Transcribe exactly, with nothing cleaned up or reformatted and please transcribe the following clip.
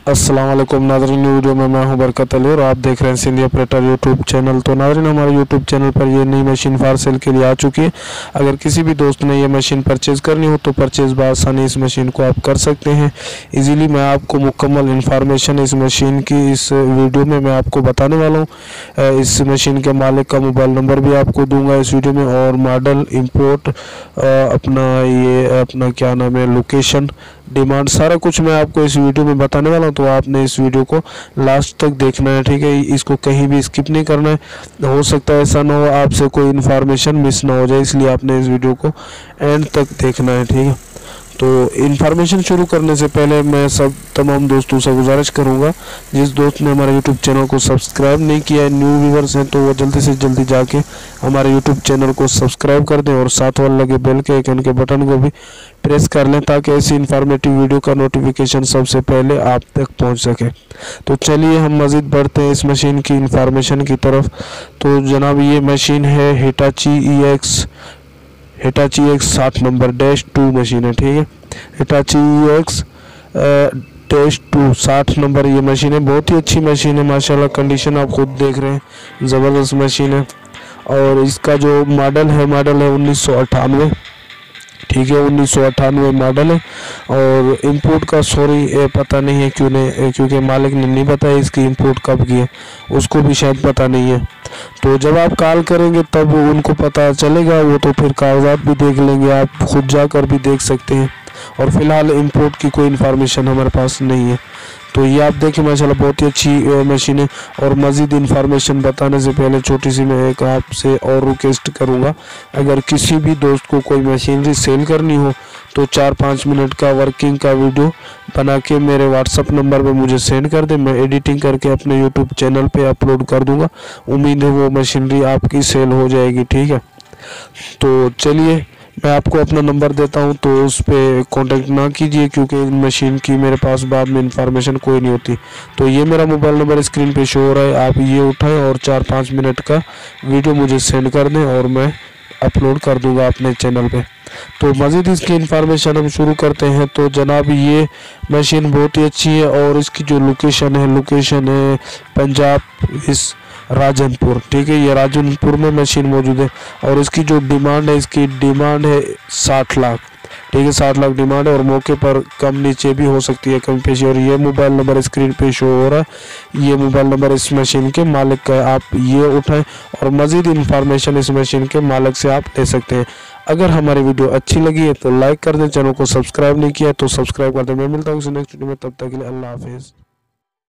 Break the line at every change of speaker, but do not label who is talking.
अस्सलाम वालेकुम नाज़रीन, वीडियो में मैं हूं बरकत अली और आप देख रहे हैं सिंधी ऑपरेटर यूट्यूब चैनल। तो नाज़रीन, हमारे यूट्यूब चैनल पर ये नई मशीन फार सेल के लिए आ चुकी है। अगर किसी भी दोस्त ने ये मशीन परचेज़ करनी हो तो परचेज़ बआसानी इस मशीन को आप कर सकते हैं इजीली। मैं आपको मुकम्मल इंफॉर्मेशन इस मशीन की इस वीडियो में मैं आपको बताने वाला हूँ। इस मशीन के मालिक का मोबाइल नंबर भी आपको दूँगा इस वीडियो में, और मॉडल, इम्पोर्ट, अपना ये अपना क्या नाम है, लोकेशन, डिमांड, सारा कुछ मैं आपको इस वीडियो में बताने वाला हूं। तो आपने इस वीडियो को लास्ट तक देखना है, ठीक है। इसको कहीं भी स्किप नहीं करना है। हो सकता है ऐसा ना हो आपसे कोई इन्फॉर्मेशन मिस ना हो जाए, इसलिए आपने इस वीडियो को एंड तक देखना है, ठीक है। तो इन्फॉर्मेशन शुरू करने से पहले मैं सब तमाम दोस्तों से गुजारिश करूंगा, जिस दोस्त ने हमारे यूट्यूब चैनल को सब्सक्राइब नहीं किया है, न्यू व्यूवर्स हैं, तो वो जल्दी से जल्दी जाके हमारे यूट्यूब चैनल को सब्सक्राइब कर दें और साथ वाले लगे बेल के आइकन के बटन को भी प्रेस कर लें ताकि ऐसी इन्फॉर्मेटिव वीडियो का नोटिफिकेशन सबसे पहले आप तक पहुंच सके। तो चलिए हम मज़ीद बढ़ते हैं इस मशीन की इन्फॉर्मेशन की तरफ। तो जनाब, ये मशीन है Hitachi E X Hitachi X साठ नंबर डैश टू मशीन है, ठीक है। हिटाची एक्स डैश टू साठ नंबर ये मशीन है। बहुत ही अच्छी मशीन है माशाल्लाह, कंडीशन आप खुद देख रहे हैं, ज़बरदस्त मशीन है। और इसका जो मॉडल है मॉडल है उन्नीस सौ अट्ठानवे, ठीक है, उन्नीस सौ अट्ठानवे मॉडल है। और इंपोर्ट का सॉरी पता नहीं है क्यों नहीं, क्योंकि मालिक ने नहीं बताया इसकी इंपोर्ट कब की है, उसको भी शायद पता नहीं है। तो जब आप कॉल करेंगे तब उनको पता चलेगा, वो तो फिर कागजात भी देख लेंगे, आप खुद जाकर भी देख सकते हैं। और फिलहाल इंपोर्ट की कोई इन्फॉर्मेशन हमारे पास नहीं है। तो ये आप देखें माशाल्लाह बहुत ही अच्छी मशीन है। और मज़ीद इन्फॉर्मेशन बताने से पहले छोटी सी मैं एक आपसे और रिक्वेस्ट करूँगा, अगर किसी भी दोस्त को कोई मशीनरी सेल करनी हो तो चार पाँच मिनट का वर्किंग का वीडियो बना के मेरे व्हाट्सअप नंबर पे मुझे सेंड कर दें, मैं एडिटिंग करके अपने यूट्यूब चैनल पे अपलोड कर दूँगा। उम्मीद है वो मशीनरी आपकी सेल हो जाएगी, ठीक है। तो चलिए मैं आपको अपना नंबर देता हूं, तो उस पर कांटेक्ट ना कीजिए क्योंकि मशीन की मेरे पास बाद में इंफॉर्मेशन कोई नहीं होती। तो ये मेरा मोबाइल नंबर स्क्रीन पे शो हो रहा है, आप ये उठाएं और चार पाँच मिनट का वीडियो मुझे सेंड कर दें और मैं अपलोड कर दूंगा अपने चैनल पे। तो मज़ीद इसकी इन्फॉर्मेशन हम शुरू करते हैं। तो जनाब, ये मशीन बहुत ही अच्छी है और इसकी जो लोकेशन है लोकेशन है पंजाब इस राजनपुर, ठीक है। ये राजनपुर में मशीन मौजूद है। और इसकी जो डिमांड है इसकी डिमांड है साठ लाख, ठीक है, साठ लाख डिमांड है। और मौके पर कम नीचे भी हो सकती है, कम पेशी। और ये मोबाइल नंबर स्क्रीन पे शो हो रहा है, ये मोबाइल नंबर इस मशीन के मालिक का है, आप ये उठाएं और मज़ीद इन्फॉर्मेशन इस मशीन के मालिक से आप ले सकते हैं। अगर हमारी वीडियो अच्छी लगी है तो लाइक कर दें, चैनल को सब्सक्राइब नहीं किया तो सब्सक्राइब कर दें। मैं मिलता हूँ नेक्स्ट वीडियो में, तब तक के लिए अल्लाह हाफिज़।